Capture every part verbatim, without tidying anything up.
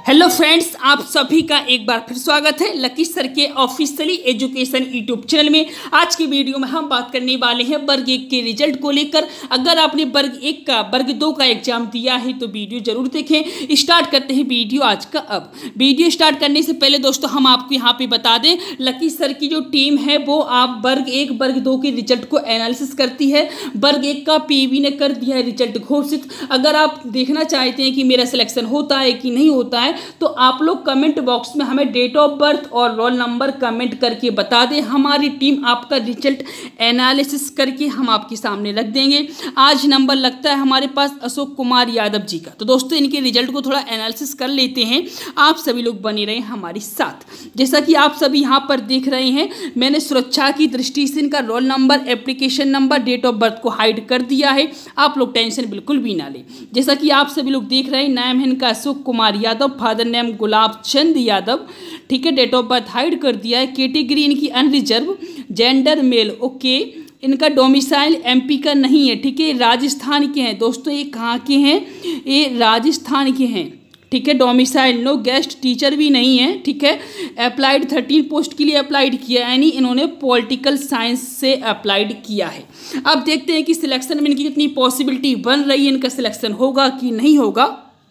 Hello friends, आप सभी का एक बार फिर स्वागत है लकी सर के ऑफिशियली एजुकेशन यूट्यूब चैनल में। आज की वीडियो में हम बात करने वाले हैं वर्ग एक के रिजल्ट को लेकर। अगर आपने वर्ग एक का वर्ग दो का एग्जाम दिया है तो वीडियो जरूर देखें। स्टार्ट करते हैं वीडियो आज का। अब वीडियो स्टार्ट करने से पहले दोस्तों हम आपको यहाँ पे बता दें, लकी सर की जो टीम है वो आप वर्ग एक वर्ग दो के रिजल्ट को एनालिसिस करती है। वर्ग एक का पीवी ने कर दिया है रिजल्ट घोषित। अगर आप देखना चाहते हैं कि मेरा सिलेक्शन होता है कि नहीं होता है तो आप लोग कमेंट बॉक्स में हमें डेट ऑफ बर्थ और रोल नंबर कमेंट करके बता दें। हमारी टीम आपका रिजल्ट एनालिसिस करके हम आपके सामने रख देंगे। आज नंबर लगता है हमारे पास अशोक कुमार यादव जी का। तो दोस्तों इनके रिजल्ट को थोड़ा एनालिसिस कर लेते हैं। आप सभी लोग बने रहें हमारे साथ। जैसा कि आप सभी यहाँ पर देख रहे हैं, मैंने सुरक्षा की दृष्टि से इनका roll number, application number, date of birth को हाइड कर दिया है। आप लोग टेंशन बिल्कुल भी ना लें। जैसा कि आप सभी लोग देख रहे हैं, नाम है इनका अशोक कुमार यादव, फादर नेम गुलाब चंद यादव, ठीक है। डेट ऑफ बर्थ हाइड कर दिया है। कैटेगरी इनकी अनरिजर्व, जेंडर मेल, ओके। इनका डोमिसाइल एमपी का नहीं है, ठीक है, राजस्थान के हैं। दोस्तों ये कहाँ के हैं? ये राजस्थान के हैं, ठीक है। डोमिसाइल नो, गेस्ट टीचर भी नहीं है, ठीक है। अप्लाइड थर्टीन पोस्ट के लिए अप्लाइड किया, यानी इन्होंने पॉलिटिकल साइंस से अप्लाइड किया है। अब देखते हैं कि सिलेक्शन में इनकी कितनी पॉसिबिलिटी बन रही है, इनका सिलेक्शन होगा कि नहीं होगा।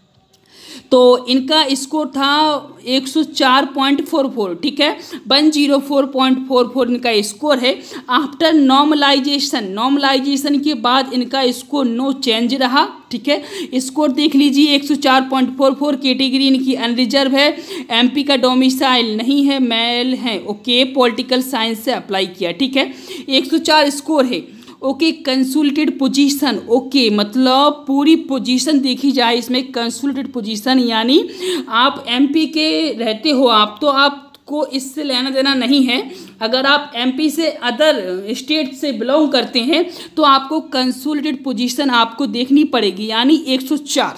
तो इनका स्कोर था एक सौ चार पॉइंट फोर फोर, ठीक है, एक सौ चार पॉइंट फोर फोर इनका स्कोर है। आफ्टर नॉर्मलाइजेशन, नॉर्मलाइजेशन के बाद इनका स्कोर नो चेंज रहा, ठीक है। स्कोर देख लीजिए एक सौ चार पॉइंट फोर फोर। कैटेगरी इनकी अनरिजर्व है, एमपी का डोमिसाइल नहीं है, मेल है, ओके। पॉलिटिकल साइंस से अप्लाई किया, ठीक है। एक सौ चार स्कोर है, ओके। कंसोलिडेटेड पोजीशन, ओके, मतलब पूरी पोजीशन देखी जाए इसमें कंसोलिडेटेड पोजीशन, यानी आप एमपी के रहते हो आप, तो आपको इससे लेना देना नहीं है। अगर आप एमपी से अदर स्टेट से बिलोंग करते हैं तो आपको कंसोलिडेटेड पोजीशन आपको देखनी पड़ेगी, यानी एक सौ चार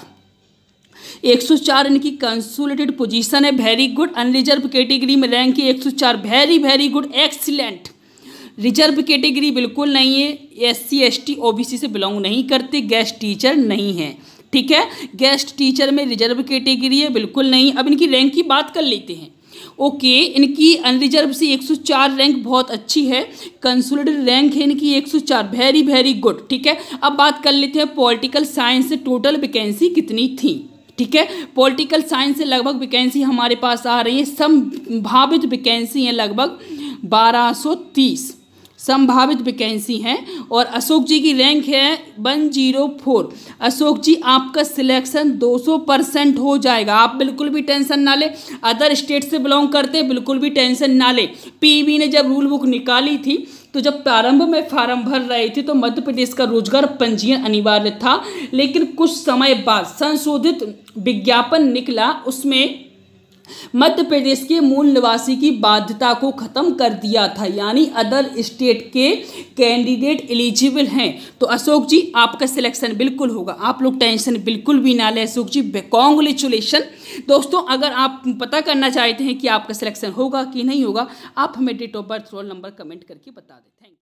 एक सौ चार इनकी कंसोलिडेटेड पोजीशन है। Very good. अनरिजर्व कैटेगरी में रैंक है एक सौ चार, very very good, excellent. Reserved category बिल्कुल नहीं है, S C S T O B C से बिलोंग नहीं करते, गेस्ट टीचर नहीं है, ठीक है। गेस्ट टीचर में रिजर्व कैटेगरी है, बिल्कुल नहीं। अब इनकी रैंक की बात कर लेते हैं, ओके। इनकी अनरिजर्व से एक सौ चार रैंक बहुत अच्छी है। कंसोलिडेटेड रैंक है इनकी एक सौ चार, वेरी वेरी गुड, ठीक है। अब बात कर लेते हैं पॉलिटिकल साइंस से टोटल वैकेंसी कितनी थी, ठीक है। पॉलिटिकल साइंस से लगभग वैकेंसी हमारे पास आ रही है, संभावित वैकेंसी है लगभग बारह सौ तीस संभावित वैकेंसी हैं। और अशोक जी की रैंक है एक सौ चार। अशोक जी आपका सिलेक्शन दो सौ परसेंट हो जाएगा, आप बिल्कुल भी टेंशन ना लें। अदर स्टेट से बिलोंग करते बिल्कुल भी टेंशन ना लें। पीवी ने जब रूल बुक निकाली थी तो जब प्रारंभ में फार्म भर रहे थे तो मध्य प्रदेश का रोजगार पंजीयन अनिवार्य था, लेकिन कुछ समय बाद संशोधित विज्ञापन निकला, उसमें मध्य प्रदेश के मूल निवासी की बाध्यता को खत्म कर दिया था, यानी अदर स्टेट के कैंडिडेट एलिजिबल हैं। तो अशोक जी आपका सिलेक्शन बिल्कुल होगा, आप लोग टेंशन बिल्कुल भी ना लें। अशोक जी कॉन्ग्रेचुलेशन। दोस्तों अगर आप पता करना चाहते हैं कि आपका सिलेक्शन होगा कि नहीं होगा, आप हमें date of birth, roll number comment करके बता दें। Thank you.